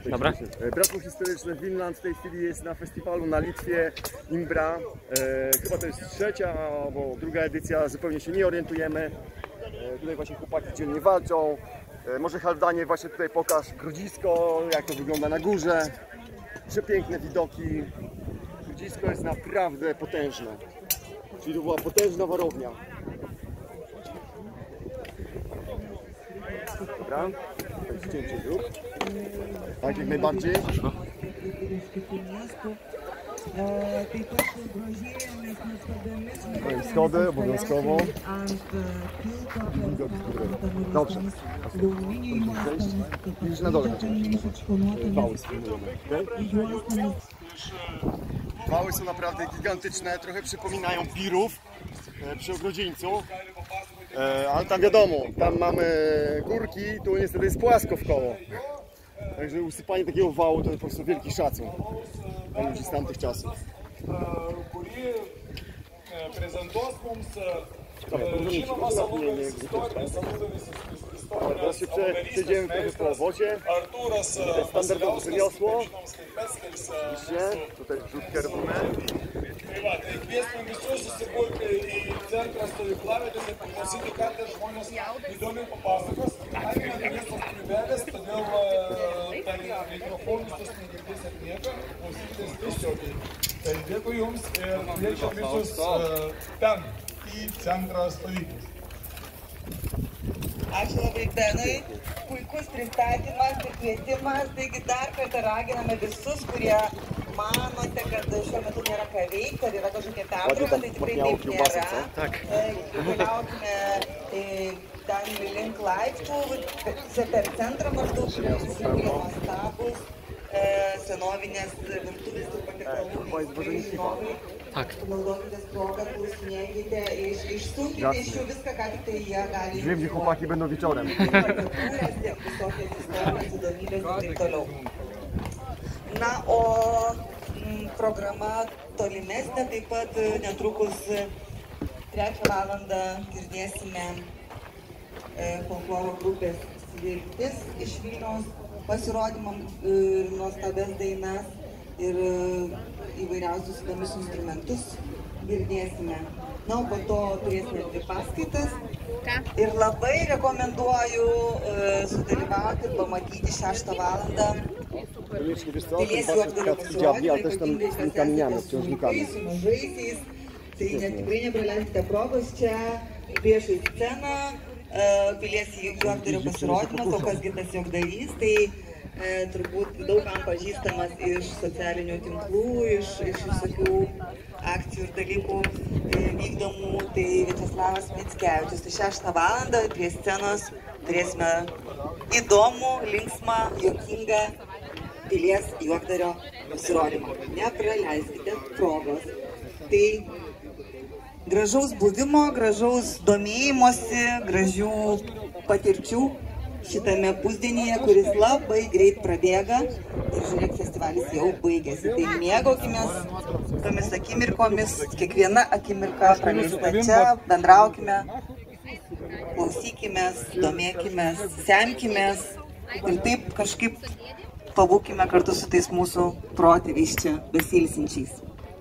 Dobra. Bractwo Historyczne Vinland w tej chwili jest na festiwalu na Litwie, Imbra. Chyba to jest trzecia albo druga edycja, zupełnie się nie orientujemy. Tutaj właśnie chłopaki dzielnie walczą. Może Haldanie, właśnie tutaj pokaż Grodzisko, jak to wygląda na górze. Przepiękne widoki. Grodzisko jest naprawdę potężne. Czyli to była potężna warownia. Dobra, to zdjęcie zrób. Tak, jak najbardziej. Schody obowiązkowo. Dobrze. Już na dole. Wały spróbujemy. Wały są naprawdę gigantyczne, trochę przypominają birów przy Ogrodzieńcu. Ale tam wiadomo, tam mamy górki, tu niestety jest płasko w koło. Także usypanie takiego wału to po prostu wielki szacun dla ludzi z tamtych czasów. Teraz się przejdziemy trochę po obozie. Standardowe wyniosło. Oczywiście, tutaj wrzutkę robimy. Kviesime visus susiburti į centrą stovyklavietės ir paklausyti, ką tie žmonės įdomiai papasakos. Kaime miestas triubelės, todėl per mikrofonus tas negirdės ir nieko, klausykitės tiesiogiai. Tai dėkui Jums ir kviečiam visus ten, į centrą stovyklos. Ačiū labai Benui, puikus pristatymas ir kvietimas, taigi dar kartą raginame visus, kurie manote, kad šiuo metu nėra ką veikti, ar yra kažkokia pertrauka, tai tikrai taip nėra. Keliaukime ten link laiptų, per centrą maždaug, kurie nuostabus, senovinės virtuvės ir patiekalų. Naudokitės progą, klausinėkite, išsunkite iš jų viską, ką tik tai jie gali. Wiem, gdzie chłopaki będą wieczorem. Parduotuvės, tiek visokios istorijos, įdomybės ir taip toliau. Na, o programa tolimesnė, taip pat netrukus 3 valandą girdėsime folkloro grupės Viltis iš Vilniaus pasirodymam ir nuostabias dainas ir įvairiausius įdomius instrumentus girdėsime. Na, o po to turėsime 2 paskaitas ir labai rekomenduoju sudalyvauti ir pamatyti 6 valandą Pilies juokdario pasirodymą, ypatingai kas esate su vaikais, su mažaisiais, tai tikrai nepraleiskite progos čia priešais sceną. Pilies juokdario pasirodymas, o kasgi tas juokdarys, tai turbūt daugam pažįstamas iš socialinių tinklų, iš visokių akcijų ir dalykų vykdomų, tai Viačeslavas Mickevičius. Tai 6 valandą prie scenos turėsime įdomų, linksmą, juokingą Pilies juokdario pasirodymą. Nepraleiskite progos. Tai gražaus buvimo, gražaus domėjimosi, gražių patirčių šitame pusdienyje, kuris labai greit prabėga ir žiūrėk, festivalis jau baigėsi. Tai mėgaukimės tomis akimirkomis, kiekviena akimirka praleista čia, bendraukime, klausykimės, domėkimės, semkimės ir taip kažkaip pabūkime kartu su tais mūsų protėviais čia besilsinčiais.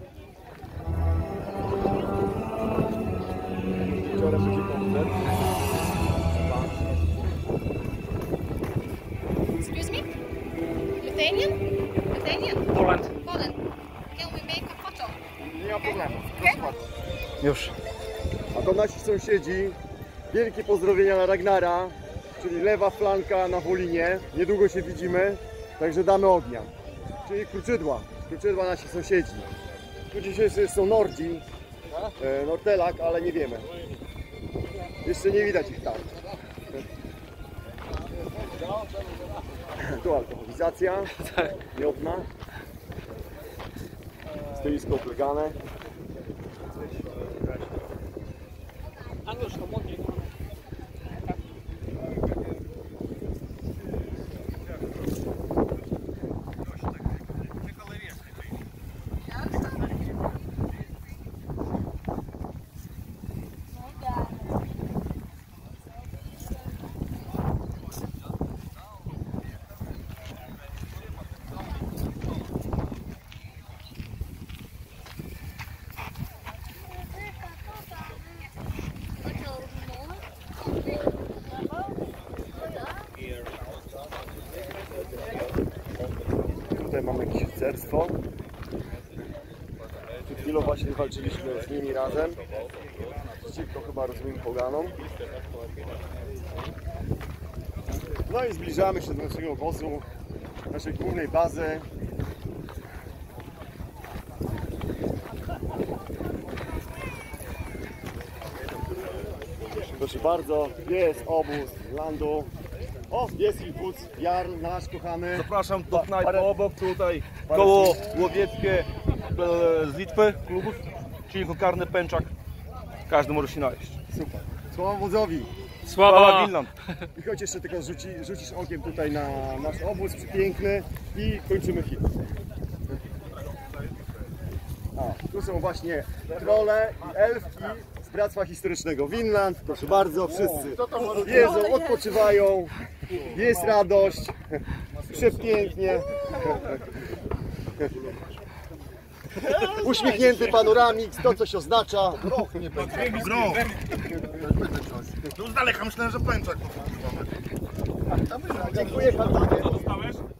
Excuse me? Lithuanian? Lithuanian? Poland. Poland. Can we make a photo? Nie ma problemu. Już. A to nasi sąsiedzi. Wielkie pozdrowienia na Ragnara, czyli lewa flanka na Wolinie. Niedługo się widzimy, także damy ognia. Czyli Kruczydła. Kruczydła nasi sąsiedzi. Tu dzisiaj są Nordzi, Nortelak, ale nie wiemy. Jeszcze nie widać ich tam. Tu alkoholizacja, miodna. Stoisko oblegane. Tutaj mamy jakieś rycerstwo. Przed chwilą właśnie walczyliśmy z nimi razem. Przeciwko chyba rozumiem poganom. No i zbliżamy się do naszego obozu, naszej głównej bazy. Proszę bardzo, jest obóz landu. O, jest i wódz Jarl, nasz kochany. Zapraszam do knajpy obok, tutaj koło łowieckie z Litwy, klubów, czyli karny pęczak. Każdy może się najeść. Super. Sława wodzowi. Sława Winland! I choć jeszcze tylko rzucisz okiem tutaj na nasz obóz przepiękny i kończymy film. A, tu są właśnie trolle i elfki z Bractwa Historycznego Winland. Proszę bardzo, wszyscy jedzą, odpoczywają, jest radość, przepięknie. Uśmiechnięty panoramik, to coś oznacza. No z daleka myślałem, że pęczak. Dziękuję, panowie.